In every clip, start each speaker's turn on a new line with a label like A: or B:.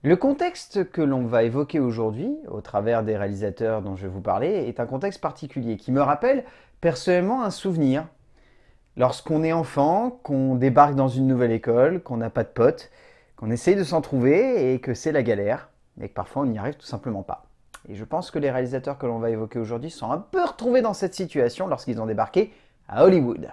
A: Le contexte que l'on va évoquer aujourd'hui, au travers des réalisateurs dont je vais vous parler, est un contexte particulier qui me rappelle personnellement un souvenir. Lorsqu'on est enfant, qu'on débarque dans une nouvelle école, qu'on n'a pas de potes, qu'on essaye de s'en trouver et que c'est la galère, et que parfois on n'y arrive tout simplement pas. Et je pense que les réalisateurs que l'on va évoquer aujourd'hui sont un peu retrouvés dans cette situation lorsqu'ils ont débarqué à Hollywood.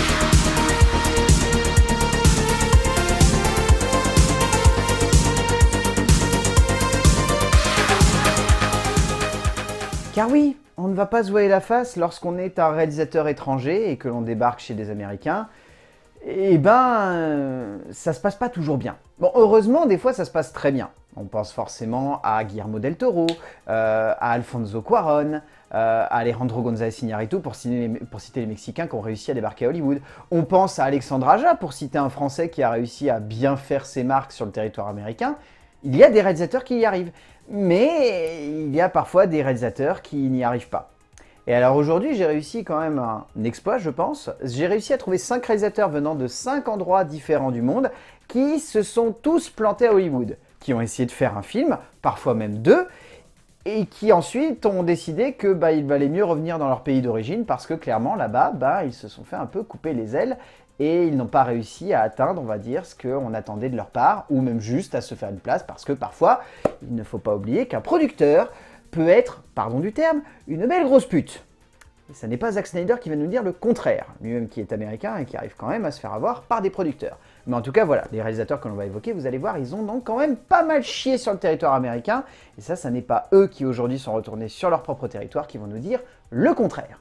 A: Car oui, on ne va pas se voiler la face lorsqu'on est un réalisateur étranger et que l'on débarque chez des Américains. Ça se passe pas toujours bien. Bon, heureusement, des fois, ça se passe très bien. On pense forcément à Guillermo del Toro, à Alfonso Cuarón, à Alejandro González Iñárritu pour citer les Mexicains qui ont réussi à débarquer à Hollywood. On pense à Alexandre Aja pour citer un Français qui a réussi à bien faire ses marques sur le territoire américain. Il y a des réalisateurs qui y arrivent, mais il y a parfois des réalisateurs qui n'y arrivent pas. Et alors aujourd'hui, j'ai réussi quand même un exploit, je pense. J'ai réussi à trouver 5 réalisateurs venant de 5 endroits différents du monde qui se sont tous plantés à Hollywood, qui ont essayé de faire un film, parfois même 2, et qui ensuite ont décidé que il valait mieux revenir dans leur pays d'origine parce que clairement là-bas, ils se sont fait un peu couper les ailes et ils n'ont pas réussi à atteindre, on va dire, ce qu'on attendait de leur part, ou même juste à se faire une place parce que parfois, il ne faut pas oublier qu'un producteur peut être, pardon du terme, une belle grosse pute. Et ça n'est pas Zack Snyder qui va nous dire le contraire, lui-même qui est américain et qui arrive quand même à se faire avoir par des producteurs. Mais en tout cas, voilà, les réalisateurs que l'on va évoquer, vous allez voir, ils ont donc quand même pas mal chié sur le territoire américain, et ça n'est pas eux qui aujourd'hui sont retournés sur leur propre territoire qui vont nous dire le contraire.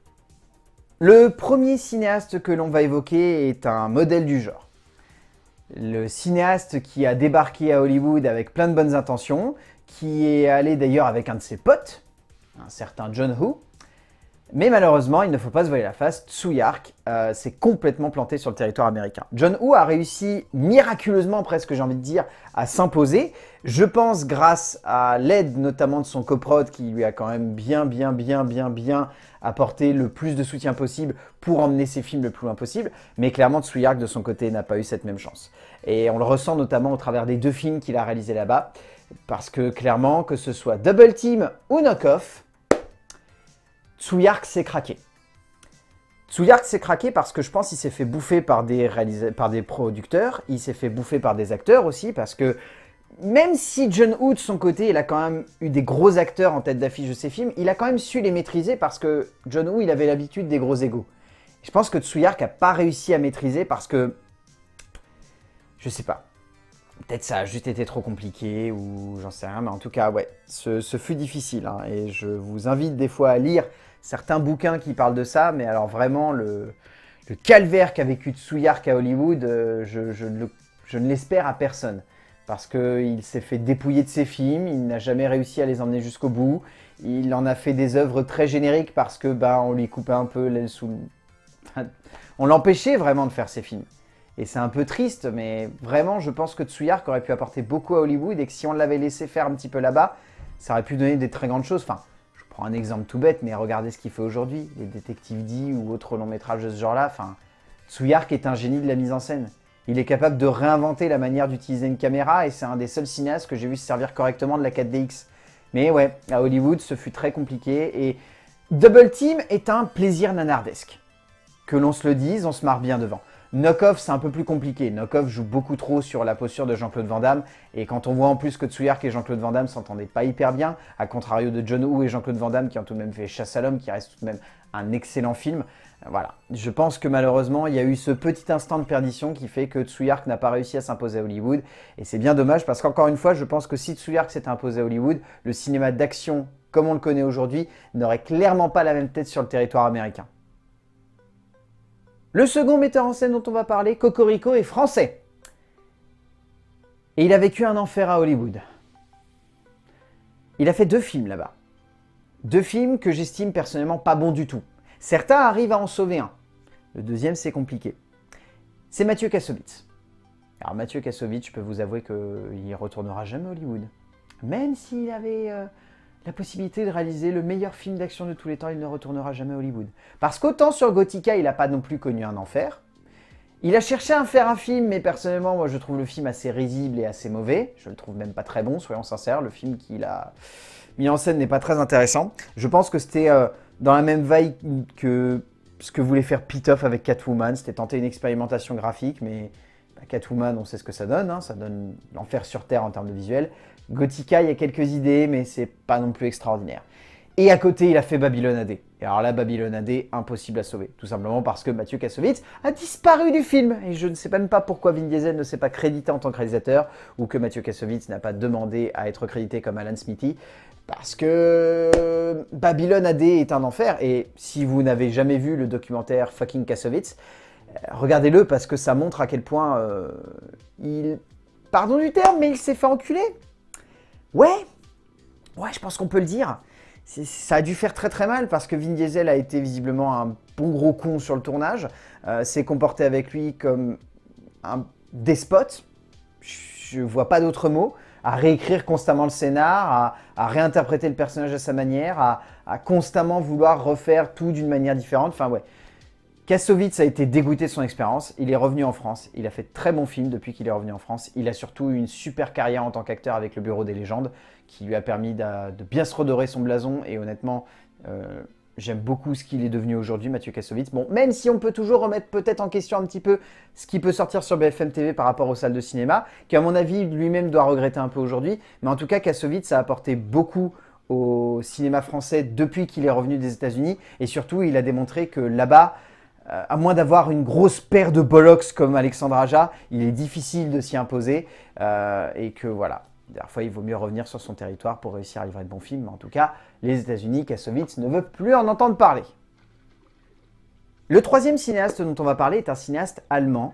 A: Le premier cinéaste que l'on va évoquer est un modèle du genre. Le cinéaste qui a débarqué à Hollywood avec plein de bonnes intentions, qui est allé d'ailleurs avec un de ses potes, un certain John Woo. Mais malheureusement, il ne faut pas se voiler la face, Tsuyark s'est complètement planté sur le territoire américain. John Woo a réussi miraculeusement, presque j'ai envie de dire, à s'imposer. Je pense grâce à l'aide notamment de son coprod qui lui a quand même bien apporté le plus de soutien possible pour emmener ses films le plus loin possible. Mais clairement, Tsuyark de son côté n'a pas eu cette même chance. Et on le ressent notamment au travers des 2 films qu'il a réalisés là-bas. Parce que clairement, que ce soit Double Team ou Knock Off, Tsuyark s'est craqué. Tsuyark s'est craqué parce que je pense qu'il s'est fait bouffer par des producteurs, il s'est fait bouffer par des acteurs aussi, parce que même si John Woo de son côté, il a quand même eu des gros acteurs en tête d'affiche de ses films, il a quand même su les maîtriser parce que John Woo, il avait l'habitude des gros égos. Je pense que Tsuyark n'a pas réussi à maîtriser parce que, je sais pas, peut-être ça a juste été trop compliqué ou j'en sais rien, mais en tout cas, ouais, ce fut difficile. Hein, et je vous invite des fois à lire certains bouquins qui parlent de ça, mais alors vraiment, le calvaire qu'a vécu Tsuyark à Hollywood, je ne l'espère à personne. Parce qu'il s'est fait dépouiller de ses films, il n'a jamais réussi à les emmener jusqu'au bout. Il en a fait des œuvres très génériques parce que on lui coupait un peu l'aile sous le... Enfin, on l'empêchait vraiment de faire ses films. Et c'est un peu triste, mais vraiment, je pense que Tsuyark aurait pu apporter beaucoup à Hollywood et que si on l'avait laissé faire un petit peu là-bas, ça aurait pu donner des très grandes choses. Enfin, je prends un exemple tout bête, mais regardez ce qu'il fait aujourd'hui. Les Détectives D ou autres longs métrages de ce genre-là. Enfin, Tsuyark est un génie de la mise en scène. Il est capable de réinventer la manière d'utiliser une caméra et c'est un des seuls cinéastes que j'ai vu se servir correctement de la 4DX. Mais ouais, à Hollywood, ce fut très compliqué et Double Team est un plaisir nanardesque. Que l'on se le dise, on se marre bien devant. Knock Off, c'est un peu plus compliqué. Knock Off joue beaucoup trop sur la posture de Jean-Claude Van Damme. Et quand on voit en plus que Tsuyark et Jean-Claude Van Damme s'entendaient pas hyper bien, à contrario de John Woo et Jean-Claude Van Damme qui ont tout de même fait Chasse à l'homme, qui reste tout de même un excellent film. Voilà. Je pense que malheureusement, il y a eu ce petit instant de perdition qui fait que Tsuyark n'a pas réussi à s'imposer à Hollywood. Et c'est bien dommage parce qu'encore une fois, je pense que si Tsuyark s'était imposé à Hollywood, le cinéma d'action, comme on le connaît aujourd'hui, n'aurait clairement pas la même tête sur le territoire américain. Le second metteur en scène dont on va parler, Cocorico, est français. Et il a vécu un enfer à Hollywood. Il a fait 2 films là-bas. 2 films que j'estime personnellement pas bons du tout. Certains arrivent à en sauver un. Le deuxième, c'est compliqué. C'est Mathieu Kassovitz. Alors Mathieu Kassovitz, je peux vous avouer qu'il ne retournera jamais à Hollywood. Même s'il avait la possibilité de réaliser le meilleur film d'action de tous les temps, il ne retournera jamais à Hollywood. Parce qu'autant sur Gothica, il n'a pas non plus connu un enfer, Il a cherché à faire un film, mais personnellement, moi je trouve le film assez risible et assez mauvais. Je le trouve même pas très bon, soyons sincères. Le film qu'il a mis en scène n'est pas très intéressant. Je pense que c'était dans la même veille que ce que voulait faire Pitoff avec Catwoman. C'était tenter une expérimentation graphique, mais Catwoman, on sait ce que ça donne. Hein. Ça donne l'enfer sur Terre en termes de visuel. Gothica, il y a quelques idées, mais c'est pas non plus extraordinaire. Et à côté, il a fait Babylone AD. Et alors là, Babylone AD, impossible à sauver. Tout simplement parce que Mathieu Kassovitz a disparu du film. Et je ne sais même pas pourquoi Vin Diesel ne s'est pas crédité en tant que réalisateur, ou que Mathieu Kassovitz n'a pas demandé à être crédité comme Alan Smithy. Parce que Babylone AD est un enfer. Et si vous n'avez jamais vu le documentaire Fucking Kassovitz, regardez-le parce que ça montre à quel point il... Pardon du terme, mais il s'est fait enculer. Ouais, je pense qu'on peut le dire. Ça a dû faire très très mal parce que Vin Diesel a été visiblement un bon gros con sur le tournage, s'est comporté avec lui comme un despote, je vois pas d'autre mot, à réécrire constamment le scénar, à réinterpréter le personnage à sa manière, à constamment vouloir refaire tout d'une manière différente, enfin ouais. Kassovitz a été dégoûté de son expérience, il est revenu en France, il a fait de très bons films depuis qu'il est revenu en France, il a surtout eu une super carrière en tant qu'acteur avec le Bureau des légendes qui lui a permis de bien se redorer son blason et honnêtement, j'aime beaucoup ce qu'il est devenu aujourd'hui, Mathieu Kassovitz. Bon, même si on peut toujours remettre peut-être en question un petit peu ce qui peut sortir sur BFM TV par rapport aux salles de cinéma, qu'à mon avis lui-même doit regretter un peu aujourd'hui, mais en tout cas Kassovitz a apporté beaucoup au cinéma français depuis qu'il est revenu des États-Unis et surtout il a démontré que là-bas, à moins d'avoir une grosse paire de bollocks comme Alexandre Aja, il est difficile de s'y imposer et que voilà, parfois il vaut mieux revenir sur son territoire pour réussir à livrer de bons films. Mais en tout cas, les États-Unis, Kassovitz ne veut plus en entendre parler. Le troisième cinéaste dont on va parler est un cinéaste allemand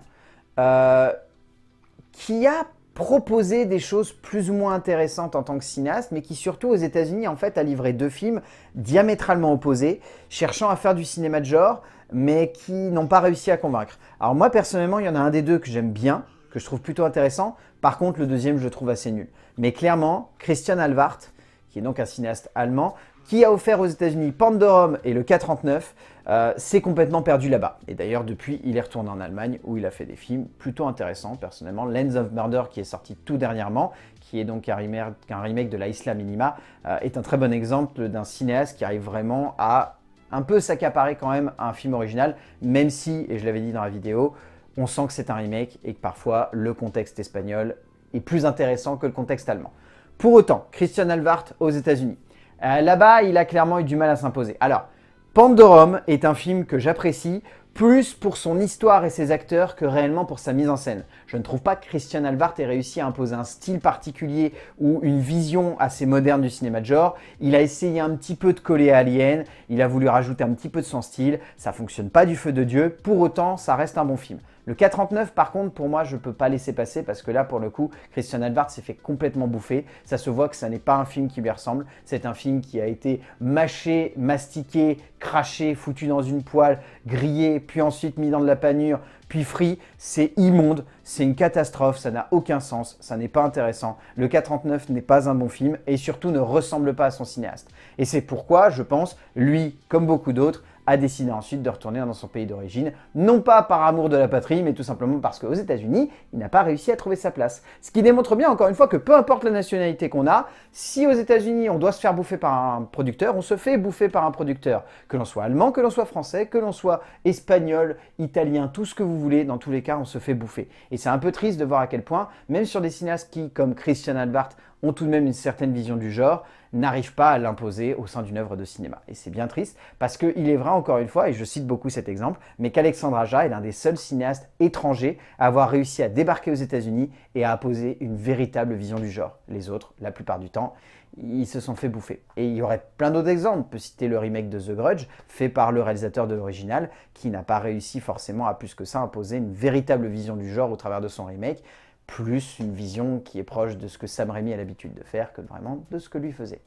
A: qui a proposé des choses plus ou moins intéressantes en tant que cinéaste, mais qui surtout aux États-Unis en fait a livré deux films diamétralement opposés, cherchant à faire du cinéma de genre, mais qui n'ont pas réussi à convaincre. Alors moi personnellement, il y en a un des deux que j'aime bien, que je trouve plutôt intéressant. Par contre, le deuxième, je le trouve assez nul. Mais clairement, Christian Alvart, qui est donc un cinéaste allemand, qui a offert aux États-Unis Pandorum et le K-39, s'est complètement perdu là-bas. Et d'ailleurs, depuis, il est retourné en Allemagne où il a fait des films plutôt intéressants, personnellement. Lens of Murder, qui est sorti tout dernièrement, qui est donc un remake de La Isla Minima, est un très bon exemple d'un cinéaste qui arrive vraiment à un peu s'accaparer quand même un film original, même si, et je l'avais dit dans la vidéo, on sent que c'est un remake et que parfois le contexte espagnol est plus intéressant que le contexte allemand. Pour autant, Christian Alvart aux États-Unis. Là-bas, il a clairement eu du mal à s'imposer. Alors, Pandorum est un film que j'apprécie plus pour son histoire et ses acteurs que réellement pour sa mise en scène. Je ne trouve pas que Christian Alvart ait réussi à imposer un style particulier ou une vision assez moderne du cinéma de genre. Il a essayé un petit peu de coller à Alien, il a voulu rajouter un petit peu de son style, ça fonctionne pas du feu de Dieu, pour autant ça reste un bon film. Le K-39 par contre pour moi je peux pas laisser passer parce que là pour le coup Christian Alvart s'est fait complètement bouffer, ça se voit que ça n'est pas un film qui lui ressemble, c'est un film qui a été mâché, mastiqué, craché, foutu dans une poêle, grillé, puis ensuite mis dans de la panure, puis frit, c'est immonde, c'est une catastrophe, ça n'a aucun sens, ça n'est pas intéressant. Le K-39 n'est pas un bon film et surtout ne ressemble pas à son cinéaste. Et c'est pourquoi, je pense, lui, comme beaucoup d'autres, a décidé ensuite de retourner dans son pays d'origine, non pas par amour de la patrie, mais tout simplement parce qu'aux États-Unis, il n'a pas réussi à trouver sa place. Ce qui démontre bien, encore une fois, que peu importe la nationalité qu'on a, si aux États-Unis on doit se faire bouffer par un producteur, on se fait bouffer par un producteur. Que l'on soit allemand, que l'on soit français, que l'on soit espagnol, italien, tout ce que vous voulez, dans tous les cas, on se fait bouffer. Et c'est un peu triste de voir à quel point, même sur des cinéastes qui, comme Christian Alvart, ont tout de même une certaine vision du genre, n'arrivent pas à l'imposer au sein d'une œuvre de cinéma. Et c'est bien triste parce qu'il est vrai encore une fois, et je cite beaucoup cet exemple, mais qu'Alexandre Aja est l'un des seuls cinéastes étrangers à avoir réussi à débarquer aux États-Unis et à imposer une véritable vision du genre. Les autres, la plupart du temps, ils se sont fait bouffer. Et il y aurait plein d'autres exemples. On peut citer le remake de The Grudge, fait par le réalisateur de l'original, qui n'a pas réussi forcément à plus que ça imposer une véritable vision du genre au travers de son remake, plus une vision qui est proche de ce que Sam Raimi a l'habitude de faire que vraiment de ce que lui faisait.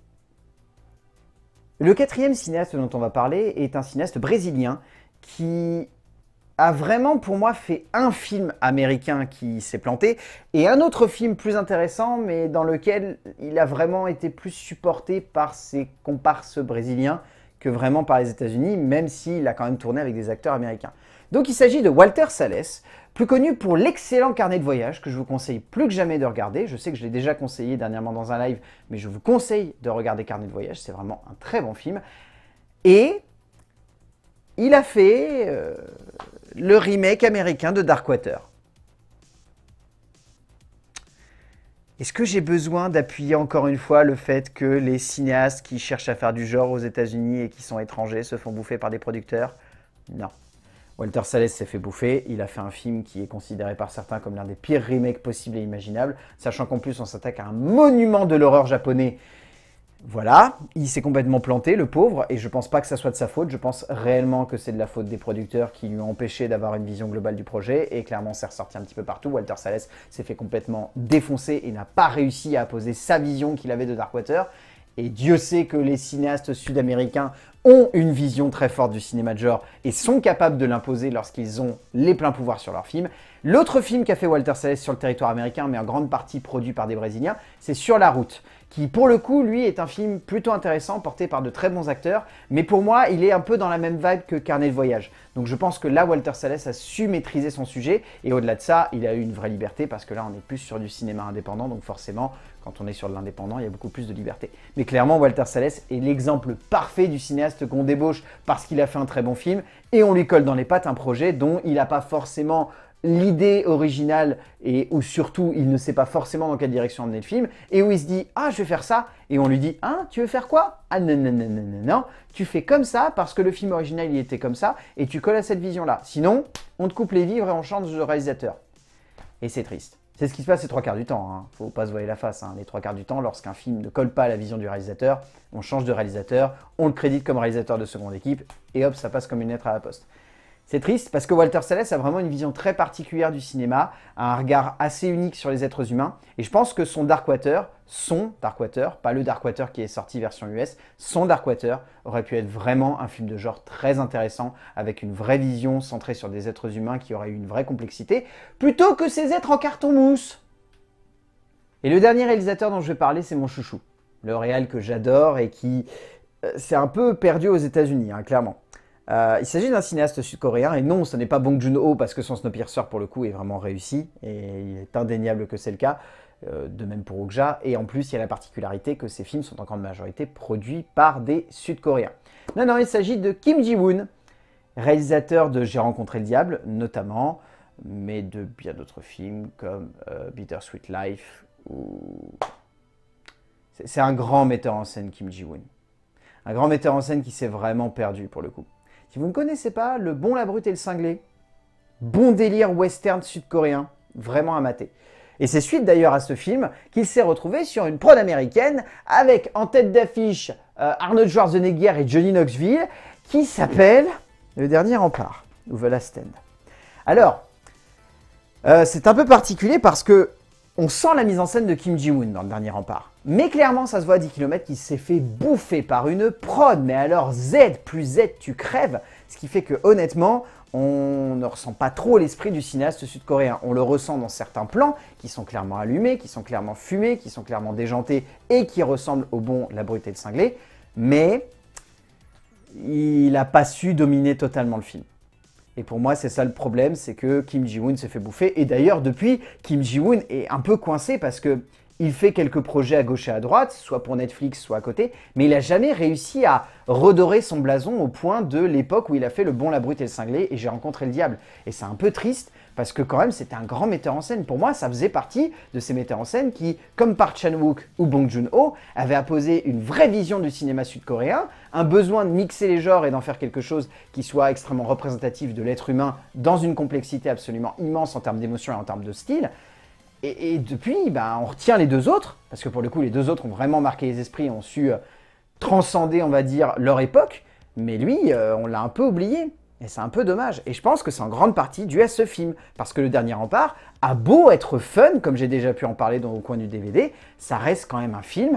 A: Le quatrième cinéaste dont on va parler est un cinéaste brésilien qui a vraiment pour moi fait un film américain qui s'est planté et un autre film plus intéressant mais dans lequel il a vraiment été plus supporté par ses comparses brésiliens que vraiment par les États-Unis, même s'il a quand même tourné avec des acteurs américains. Donc il s'agit de Walter Salles, plus connu pour l'excellent carnet de voyage que je vous conseille plus que jamais de regarder. Je sais que je l'ai déjà conseillé dernièrement dans un live, mais je vous conseille de regarder Carnet de voyage, c'est vraiment un très bon film. Et il a fait le remake américain de Darkwater. Est-ce que j'ai besoin d'appuyer encore une fois le fait que les cinéastes qui cherchent à faire du genre aux États-Unis et qui sont étrangers se font bouffer par des producteurs? Non. Walter Salles s'est fait bouffer, il a fait un film qui est considéré par certains comme l'un des pires remakes possibles et imaginables, sachant qu'en plus on s'attaque à un monument de l'horreur japonais. Voilà, il s'est complètement planté, le pauvre, et je pense pas que ça soit de sa faute, je pense réellement que c'est de la faute des producteurs qui lui ont empêché d'avoir une vision globale du projet, et clairement c'est ressorti un petit peu partout. Walter Salles s'est fait complètement défoncer et n'a pas réussi à poser sa vision qu'il avait de Darkwater, et Dieu sait que les cinéastes sud-américains ont une vision très forte du cinéma de genre et sont capables de l'imposer lorsqu'ils ont les pleins pouvoirs sur leur film. L'autre film qu'a fait Walter Salles sur le territoire américain, mais en grande partie produit par des Brésiliens, c'est Sur la route, qui pour le coup, lui, est un film plutôt intéressant, porté par de très bons acteurs, mais pour moi, il est un peu dans la même vibe que Carnet de voyage. Donc je pense que là, Walter Salles a su maîtriser son sujet, et au-delà de ça, il a eu une vraie liberté, parce que là, on est plus sur du cinéma indépendant, donc forcément, quand on est sur de l'indépendant, il y a beaucoup plus de liberté. Mais clairement, Walter Salles est l'exemple parfait du cinéaste qu'on débauche parce qu'il a fait un très bon film, et on lui colle dans les pattes un projet dont il n'a pas forcément l'idée originale et où surtout il ne sait pas forcément dans quelle direction emmener le film et où il se dit « Ah, je vais faire ça » et on lui dit « Ah, tu veux faire quoi ?»« Ah non, non, non, non, non, non, tu fais comme ça parce que le film original il était comme ça et tu colles à cette vision-là. Sinon, on te coupe les vivres et on change de réalisateur. » Et c'est triste. C'est ce qui se passe les 3 quarts du temps, hein. Faut pas se voiler la face. Hein. Les 3 quarts du temps, lorsqu'un film ne colle pas à la vision du réalisateur, on change de réalisateur, on le crédite comme réalisateur de seconde équipe et hop, ça passe comme une lettre à la poste. C'est triste parce que Walter Salles a vraiment une vision très particulière du cinéma, un regard assez unique sur les êtres humains. Et je pense que son Darkwater, pas le Darkwater qui est sorti version US, son Darkwater aurait pu être vraiment un film de genre très intéressant, avec une vraie vision centrée sur des êtres humains qui auraient eu une vraie complexité, plutôt que ces êtres en carton-mousse. Et le dernier réalisateur dont je vais parler, c'est mon chouchou. Le réal que j'adore et qui s'est un peu perdu aux États-Unis, hein, clairement. Il s'agit d'un cinéaste sud-coréen, et non, ce n'est pas Bong Joon-ho parce que son Snowpiercer pour le coup est vraiment réussi, et il est indéniable que c'est le cas, de même pour Okja, et en plus il y a la particularité que ces films sont en grande majorité produits par des Sud-Coréens. Non, non, il s'agit de Kim Ji-woon, réalisateur de J'ai rencontré le diable, notamment, mais de bien d'autres films comme Bittersweet Life, ou... C'est un grand metteur en scène, Kim Ji-woon. Un grand metteur en scène qui s'est vraiment perdu pour le coup. Si vous ne connaissez pas Le Bon, la Brute et le Cinglé, bon délire western sud-coréen, vraiment à mater. Et c'est suite d'ailleurs à ce film qu'il s'est retrouvé sur une prod américaine avec en tête d'affiche Arnold Schwarzenegger et Johnny Knoxville qui s'appelle Le Dernier Rempart, ou The Last Stand. Alors, c'est un peu particulier parce que on sent la mise en scène de Kim Ji-woon dans Le Dernier Rempart. Mais clairement, ça se voit à 10 km qu'il s'est fait bouffer par une prod. Mais alors Z plus Z, tu crèves. Ce qui fait que honnêtement, on ne ressent pas trop l'esprit du cinéaste sud-coréen. On le ressent dans certains plans qui sont clairement allumés, qui sont clairement fumés, qui sont clairement déjantés et qui ressemblent au Bon, la Brute et le Cinglé. Mais il n'a pas su dominer totalement le film. Et pour moi, c'est ça le problème, c'est que Kim Ji-woon s'est fait bouffer. Et d'ailleurs, depuis, Kim Ji-woon est un peu coincé parce que il fait quelques projets à gauche et à droite, soit pour Netflix, soit à côté, mais il n'a jamais réussi à redorer son blason au point de l'époque où il a fait Le Bon, la Brute et le Cinglé et J'ai rencontré le diable. Et c'est un peu triste parce que quand même, c'était un grand metteur en scène. Pour moi, ça faisait partie de ces metteurs en scène qui, comme Park Chan-wook ou Bong Joon-ho, avaient apposé une vraie vision du cinéma sud-coréen, un besoin de mixer les genres et d'en faire quelque chose qui soit extrêmement représentatif de l'être humain dans une complexité absolument immense en termes d'émotion et en termes de style. Et depuis, ben, on retient les deux autres, parce que pour le coup, les deux autres ont vraiment marqué les esprits, ont su transcender, on va dire, leur époque, mais lui, on l'a un peu oublié, et c'est un peu dommage. Et je pense que c'est en grande partie dû à ce film, parce que Le Dernier Rempart a beau être fun, comme j'ai déjà pu en parler au coin du DVD, ça reste quand même un film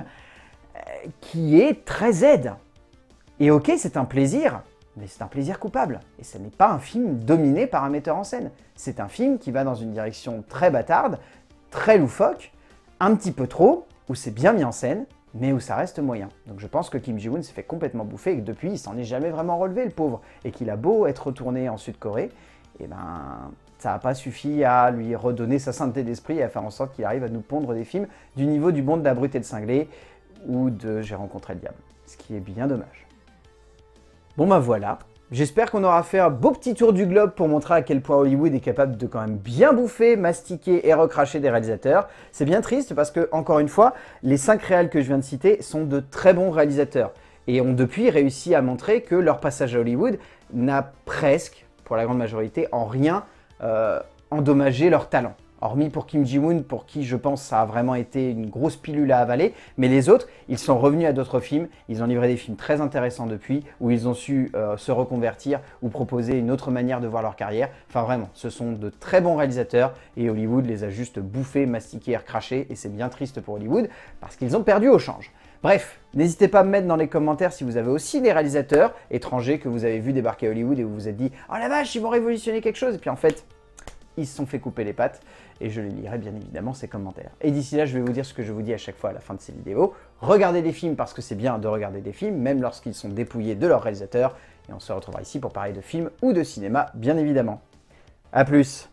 A: qui est très Z. Et ok, c'est un plaisir, mais c'est un plaisir coupable. Et ce n'est pas un film dominé par un metteur en scène. C'est un film qui va dans une direction très bâtarde, très loufoque, un petit peu trop, où c'est bien mis en scène, mais où ça reste moyen. Donc je pense que Kim Ji-woon s'est fait complètement bouffer et que depuis, il s'en est jamais vraiment relevé, le pauvre. Et qu'il a beau être retourné en Sud-Corée, et ben ça n'a pas suffi à lui redonner sa sainteté d'esprit et à faire en sorte qu'il arrive à nous pondre des films du niveau du Bond de la brute et le cinglé ou de J'ai rencontré le diable. Ce qui est bien dommage. Bon ben voilà. J'espère qu'on aura fait un beau petit tour du globe pour montrer à quel point Hollywood est capable de quand même bien bouffer, mastiquer et recracher des réalisateurs. C'est bien triste parce que, encore une fois, les 5 réals que je viens de citer sont de très bons réalisateurs et ont depuis réussi à montrer que leur passage à Hollywood n'a presque, pour la grande majorité, en rien endommagé leur talent. Hormis pour Kim Ji-woon, pour qui je pense ça a vraiment été une grosse pilule à avaler, mais les autres, ils sont revenus à d'autres films, ils ont livré des films très intéressants depuis, où ils ont su se reconvertir ou proposer une autre manière de voir leur carrière. Enfin vraiment, ce sont de très bons réalisateurs et Hollywood les a juste bouffés, mastiqués et recrachés, et c'est bien triste pour Hollywood parce qu'ils ont perdu au change. Bref, n'hésitez pas à me mettre dans les commentaires si vous avez aussi des réalisateurs étrangers que vous avez vus débarquer à Hollywood et vous vous êtes dit « Oh la vache, ils vont révolutionner quelque chose !» Et puis en fait, ils se sont fait couper les pattes et je les lirai bien évidemment ces commentaires. Et d'ici là, je vais vous dire ce que je vous dis à chaque fois à la fin de ces vidéos. Regardez des films parce que c'est bien de regarder des films, même lorsqu'ils sont dépouillés de leur réalisateur. Et on se retrouvera ici pour parler de films ou de cinéma, bien évidemment. A plus.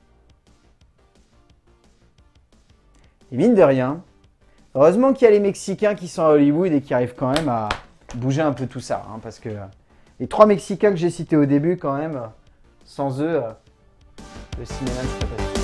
A: Et mine de rien, heureusement qu'il y a les Mexicains qui sont à Hollywood et qui arrivent quand même à bouger un peu tout ça. Hein, parce que les 3 Mexicains que j'ai cités au début, quand même, sans eux, le cinéma ne serait pas